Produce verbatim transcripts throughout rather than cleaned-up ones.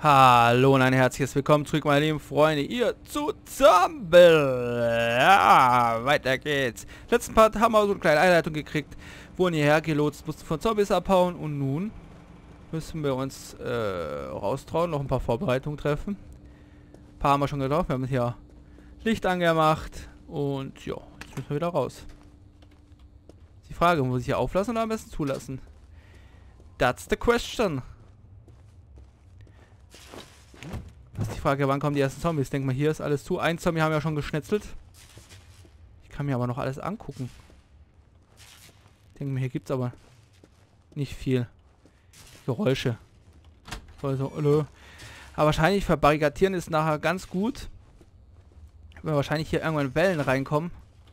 Hallo und ein herzliches Willkommen zurück, meine lieben Freunde, ihr zu Zombie. Ja, weiter geht's. Letzten Part haben wir so eine kleine Einleitung gekriegt, wurden hierher gelotst, mussten von Zombies abhauen und nun müssen wir uns äh, raustrauen, noch ein paar Vorbereitungen treffen. Ein paar haben wir schon getroffen, wir haben hier Licht angemacht und ja, jetzt müssen wir wieder raus. Die Frage, muss ich hier auflassen oder am besten zulassen? That's the question. Das ist die Frage, wann kommen die ersten Zombies? Ich denke mal, hier ist alles zu. Ein Zombie haben wir ja schon geschnetzelt. Ich kann mir aber noch alles angucken. Ich denke mal, hier gibt es aber nicht viel Geräusche. Also, hallo. Aber wahrscheinlich verbarrikadieren ist nachher ganz gut. Weil wahrscheinlich hier irgendwann Wellen reinkommen.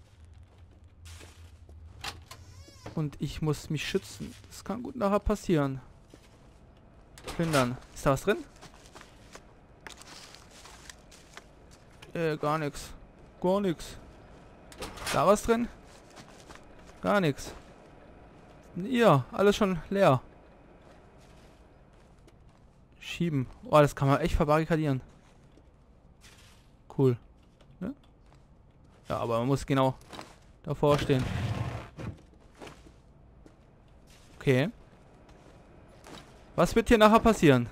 Und ich muss mich schützen. Das kann gut nachher passieren. Plündern. Ist da was drin? Äh, gar nichts. Gar nichts. Da was drin? Gar nichts. Ja, alles schon leer. Schieben. Oh, das kann man echt verbarrikadieren. Cool. Ja? Ja, aber man muss genau davor stehen. Okay. Was wird hier nachher passieren?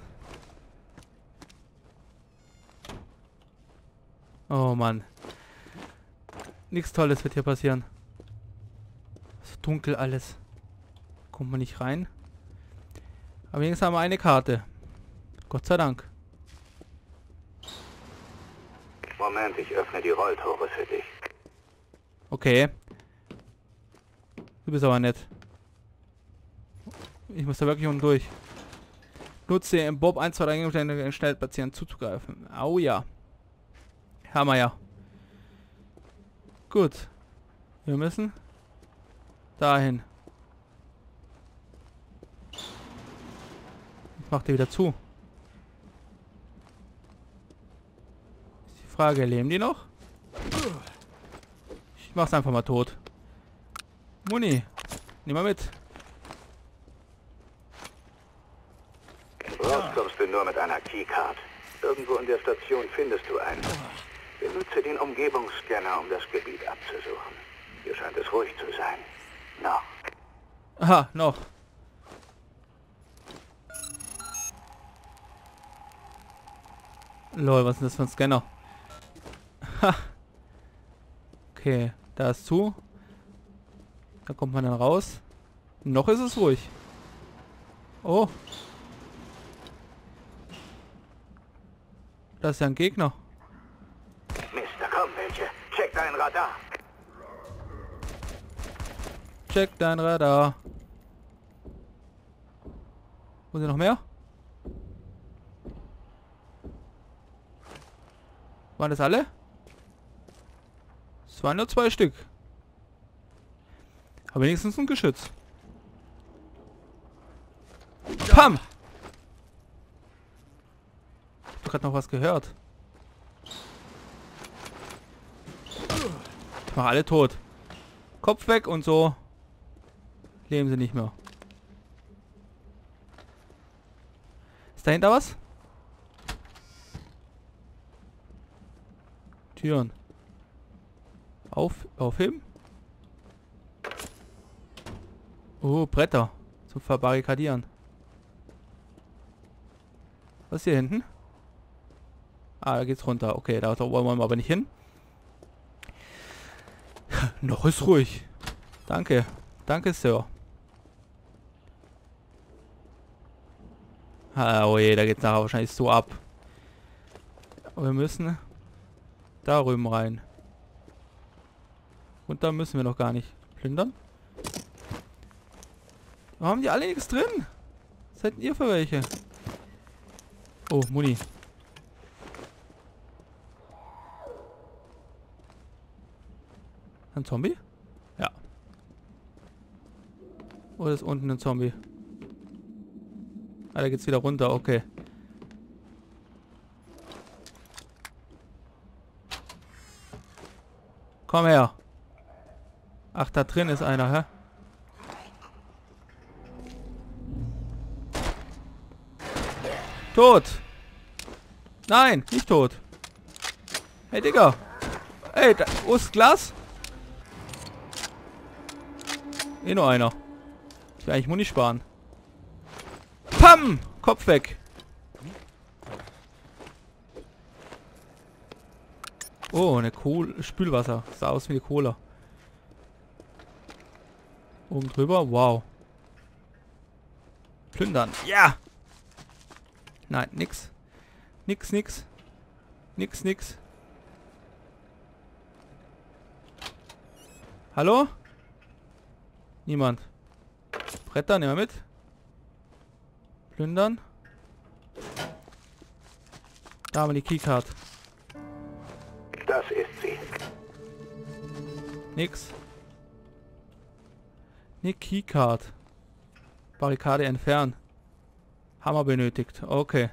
Oh Mann. Nichts Tolles wird hier passieren. So dunkel alles. Kommt man nicht rein. Aber wenigstens haben wir eine Karte. Gott sei Dank. Moment, ich öffne die Rolltore für dich. Okay. Du bist aber nett. Ich muss da wirklich unten durch. Nutze im Bob ein, zwei, drei Gegenstände schnell platzieren, zuzugreifen. Au ja. Haben wir ja. Gut. Wir müssen dahin. Ich mach die wieder zu. Ist die Frage, leben die noch? Ich mach's einfach mal tot. Muni. Nimm mal mit. Raus kommst du nur mit einer Keycard. Irgendwo in der Station findest du einen. Benutze den Umgebungsscanner, um das Gebiet abzusuchen. Hier scheint es ruhig zu sein. Noch. Aha, noch. Lol, was ist das für ein Scanner? Ha. Okay, da ist zu. Da kommt man dann raus. Noch ist es ruhig. Oh. Da ist ja ein Gegner. Mist, da kommen welche. Check dein Radar. Check dein Radar. Wo sind noch mehr? Waren das alle? Es waren nur zwei Stück. Aber wenigstens ein Geschütz. Pam! Ich hab gerade noch was gehört. Ich mache alle tot. Kopf weg und so leben sie nicht mehr. Ist dahinter was? Türen. Auf, aufheben? Oh, Bretter. Zum Verbarrikadieren. Was ist hier hinten? Ah, da geht's runter. Okay, da wollen wir aber nicht hin. Noch ist ruhig. Danke. Danke, Sir. Ah, oh je, da geht's nachher wahrscheinlich so ab. Aber wir müssen da rüben rein. Und da müssen wir noch gar nicht plündern. Warum haben die alle nichts drin? Was seid ihr für welche? Oh, Muni. Ein Zombie? Ja. Oder ist unten ein Zombie? Ah, da geht's wieder runter, okay. Komm her. Ach, da drin ist einer, hä? Tot! Nein, nicht tot. Hey, Digga. Ey, da, wo ist das Glas? Eh nur einer. Ich will eigentlich Muni sparen. Pam! Kopf weg. Oh, eine Kohle, Spülwasser. Sah aus wie eine Cola. Oben drüber. Wow. Plündern. Ja! Nein, nix. Nix, nix. Nix, nix. Hallo? Niemand. Bretter, nehmen wir mit. Plündern. Da haben wir die Keycard. Das ist sie. Nix. Ne Keycard. Barrikade entfernen. Hammer benötigt. Okay.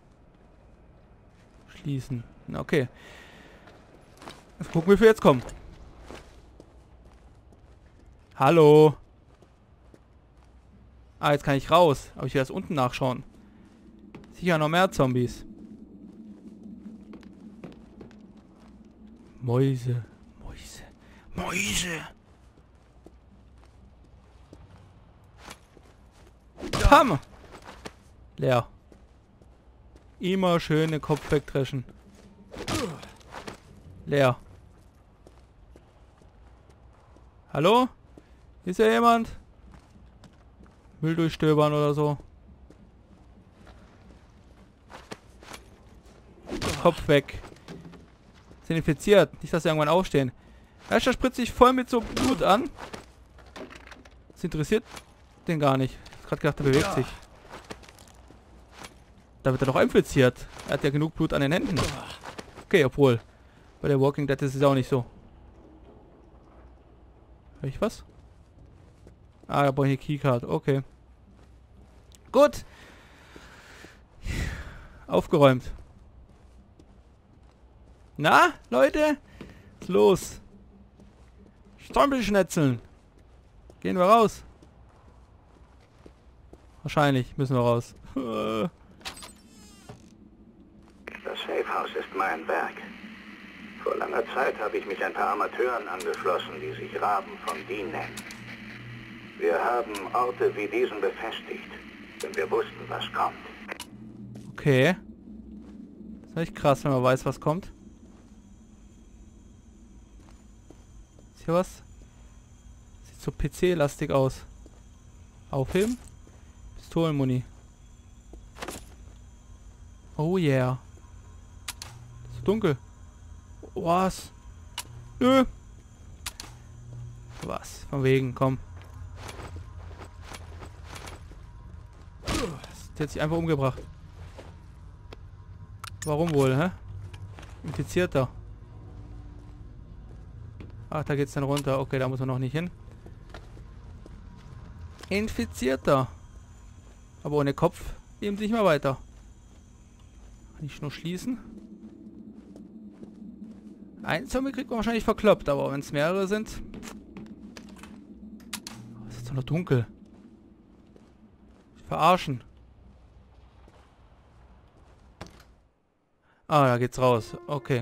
Schließen. Okay. Jetzt gucken, wie wir jetzt kommen. Hallo. Ah, jetzt kann ich raus. Aber ich will erst unten nachschauen. Sicher noch mehr Zombies. Mäuse. Mäuse. Mäuse. Pam! Leer. Immer schön den Kopf wegdreschen. Leer. Hallo? Ist ja jemand? Müll durchstöbern oder so. Kopf weg. Sind infiziert. Nicht, dass sie irgendwann aufstehen. Er spritzt sich voll mit so Blut an. Das interessiert den gar nicht. Ich hab gerade gedacht, der bewegt sich. Da wird er doch infiziert. Er hat ja genug Blut an den Händen. Okay, obwohl. Bei der Walking Dead ist es auch nicht so. Hör ich was? Ah, da brauche ich eine Keycard. Okay. Gut. Aufgeräumt. Na, Leute? Was ist los? Zombie-Schnetzeln. Gehen wir raus? Wahrscheinlich müssen wir raus. Das Safehouse ist mein Werk. Vor langer Zeit habe ich mich ein paar Amateuren angeschlossen, die sich Raben von Dean nennen. Wir haben Orte wie diesen befestigt, denn wir wussten, was kommt. Okay. Das ist echt krass, wenn man weiß, was kommt. Ist hier was? Sieht so P C-lastig aus. Aufheben? Pistolenmuni. Oh yeah. Ist so dunkel. Was? Nö. Was? Von wegen, komm. Der hat sich einfach umgebracht. Warum wohl, hä? Infizierter. Ach, da geht's dann runter. Okay, da muss man noch nicht hin. Infizierter. Aber ohne Kopf eben nicht mehr weiter. Kann ich nur schließen? Ein Zombie kriegt man wahrscheinlich verkloppt, aber wenn es mehrere sind... Oh, ist jetzt noch dunkel. Verarschen. Ah, da geht's raus. Okay.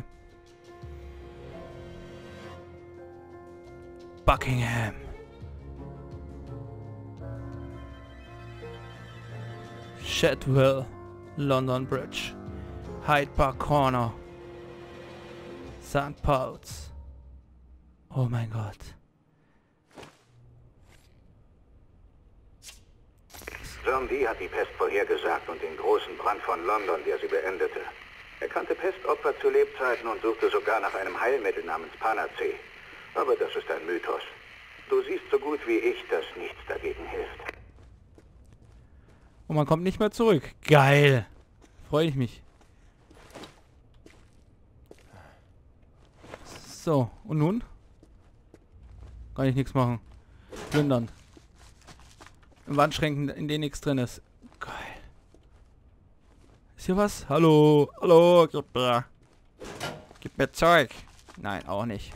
Buckingham. Shadwell. London Bridge. Hyde Park Corner. Sankt Paul's. Oh mein Gott. John Dee hat die Pest vorhergesagt und den großen Brand von London, der sie beendete. Er kannte Pestopfer zu Lebzeiten und suchte sogar nach einem Heilmittel namens Panacee. Aber das ist ein Mythos. Du siehst so gut wie ich, dass nichts dagegen hilft. Und man kommt nicht mehr zurück. Geil. Freue ich mich. So, und nun? Kann ich nichts machen. Plündern. In Wandschränken, in denen nichts drin ist. Geil. Ist hier was? Hallo? Hallo? Gib mir, gib mir Zeug. Nein, auch nicht.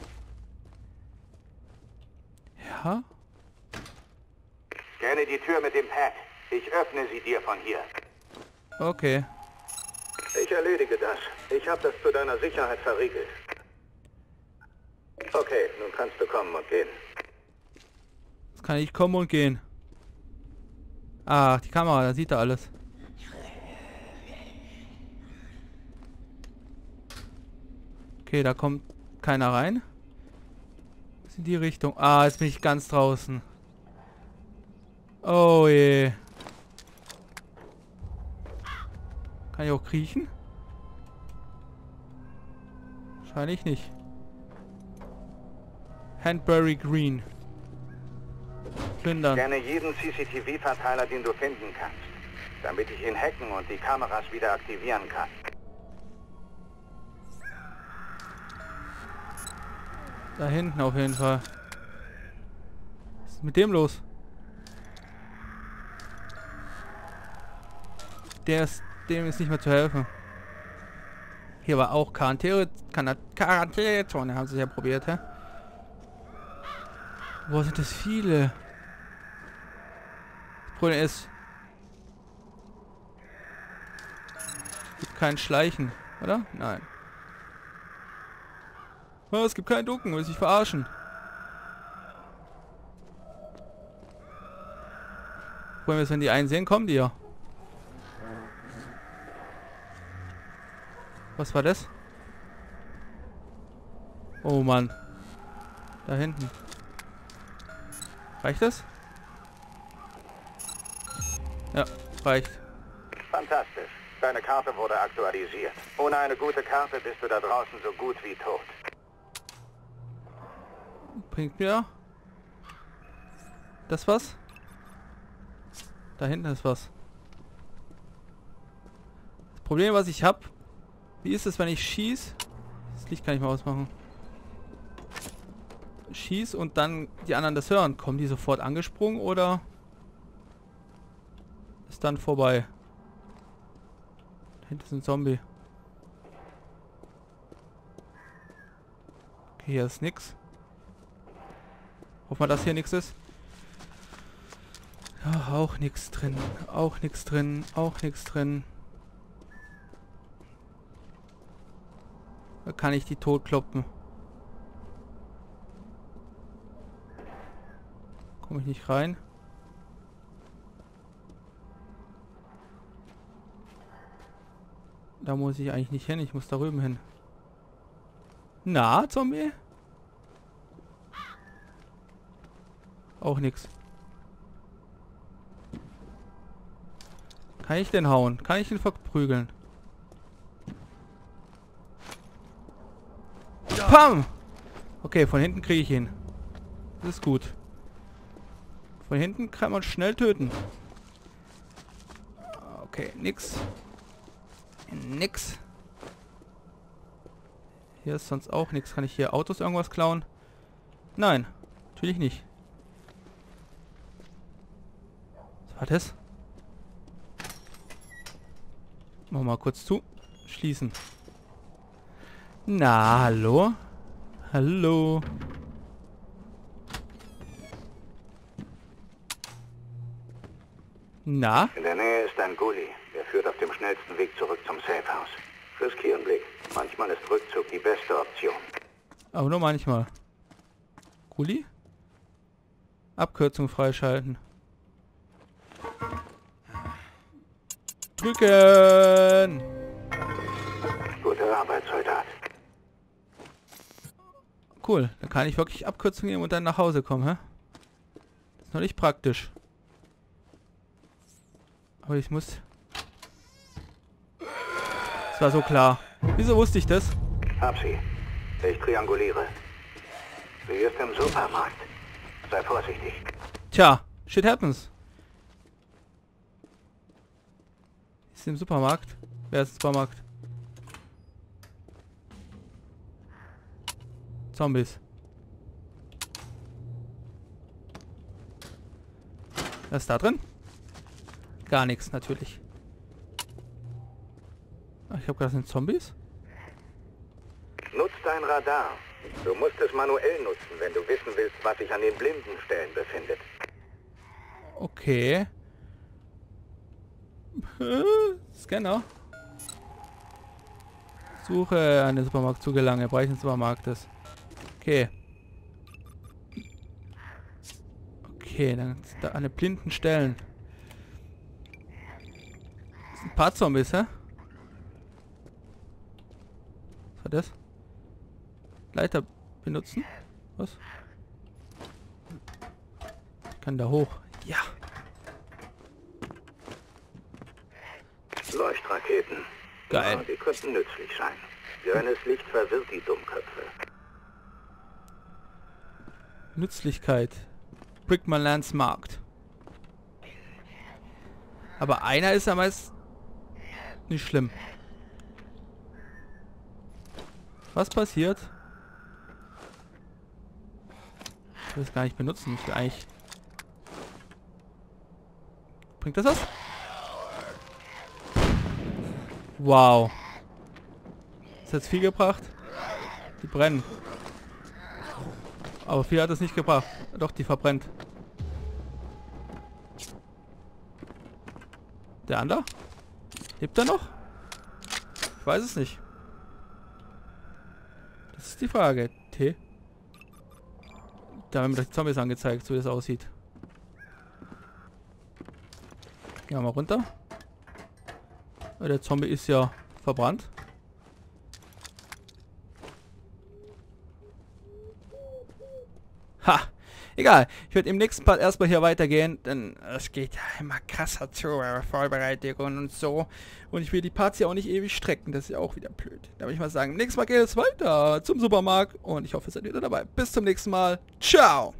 Ja? Scanne die Tür mit dem Pad. Ich öffne sie dir von hier. Okay. Ich erledige das. Ich habe das zu deiner Sicherheit verriegelt. Okay, nun kannst du kommen und gehen. Jetzt kann ich kommen und gehen. Ach, die Kamera, da sieht er alles. Okay, da kommt keiner rein. Was in die Richtung? Ah, jetzt bin ich ganz draußen. Oh je. Kann ich auch kriechen? Wahrscheinlich nicht. Handbury Green. Plündern. Scanne jeden C C T V-Verteiler, den du finden kannst, damit ich ihn hacken und die Kameras wieder aktivieren kann. Da hinten auf jeden Fall. Was ist mit dem los? Der ist, dem ist nicht mehr zu helfen. Hier war auch Quarantäne, Quarantänezone, haben sie ja probiert, hä? Wo sind das viele? Das Problem ist, es gibt kein Schleichen, oder? Nein. Oh, es gibt keinen Ducken, will sich verarschen. Wollen wir es, wenn die einen sehen, kommen die ja. Was war das? Oh Mann. Da hinten. Reicht das? Ja, reicht. Fantastisch. Deine Karte wurde aktualisiert. Ohne eine gute Karte bist du da draußen so gut wie tot. Bringt mir das was? Da hinten ist was. Das Problem, was ich habe, wie ist es, wenn ich schieße? Das Licht kann ich mal ausmachen. Schieß und dann die anderen das hören. Kommen die sofort angesprungen oder ist dann vorbei? Da hinten ist ein Zombie. Okay, hier ist nix. Hoffen wir, dass hier nichts ist. Ja, auch nichts drin. Auch nichts drin. Auch nichts drin. Da kann ich die tot kloppen. Komme ich nicht rein? Da muss ich eigentlich nicht hin. Ich muss da drüben hin. Na, Zombie? Auch nichts. Kann ich den hauen? Kann ich ihn verprügeln? Ja. Pam! Okay, von hinten kriege ich ihn. Das ist gut. Von hinten kann man schnell töten. Okay, nix. Nix. Hier ist sonst auch nichts. Kann ich hier Autos irgendwas klauen? Nein, natürlich nicht. Was war das? Machen wir mal kurz zu. Schließen. Na, hallo? Hallo? Na? In der Nähe ist ein Gully. Der führt auf dem schnellsten Weg zurück zum Safehouse. Riskieren Blick. Manchmal ist Rückzug die beste Option. Aber nur manchmal. Gully? Abkürzung freischalten. Drücken! Gute Arbeit, Soldat. Cool, dann kann ich wirklich Abkürzung nehmen und dann nach Hause kommen, hä? Das ist noch nicht praktisch. Aber ich muss... Das war so klar. Wieso wusste ich das? Hab sie. Ich trianguliere. Sie ist im Supermarkt. Sei vorsichtig. Tja, shit happens. Ist sie im Supermarkt? Wer ist im Supermarkt? Zombies. Was ist da drin? Gar nichts, natürlich. Ach, ich habe gerade sind Zombies. Nutz dein Radar. Du musst es manuell nutzen, wenn du wissen willst, was sich an den blinden Stellen befindet. Okay. Scanner. Suche an den Supermarkt zu gelangen. Bereich des Supermarktes. Okay. Okay, dann da an den blinden Stellen. Das sind ein paar Zombies, hä? Was war das? Leiter benutzen? Was? Ich kann da hoch. Ja. Leuchtraketen. Geil. Ja, die könnten nützlich sein. Grünes Licht verwirrt die Dummköpfe. Nützlichkeit. Brickmanlands Markt. Aber einer ist ja meist nicht schlimm. Was passiert? Ich will es gar nicht benutzen. Ich will eigentlich... Bringt das was? Wow. Das hat viel gebracht. Die brennen. Aber viel hat es nicht gebracht. Doch, die verbrennt. Der andere? Lebt er noch? Ich weiß es nicht. Das ist die Frage. T. Da haben wir doch die Zombies angezeigt, so wie das aussieht. Gehen wir mal runter. Der Zombie ist ja verbrannt. Ha! Egal. Ich werde im nächsten Part erstmal hier weitergehen, denn es geht ja immer krasser zu, Vorbereitung und so. Und ich will die Parts hier auch nicht ewig strecken, das ist ja auch wieder blöd. Da würde ich mal sagen, im nächsten Mal geht es weiter zum Supermarkt und ich hoffe, ihr seid wieder dabei. Bis zum nächsten Mal. Ciao!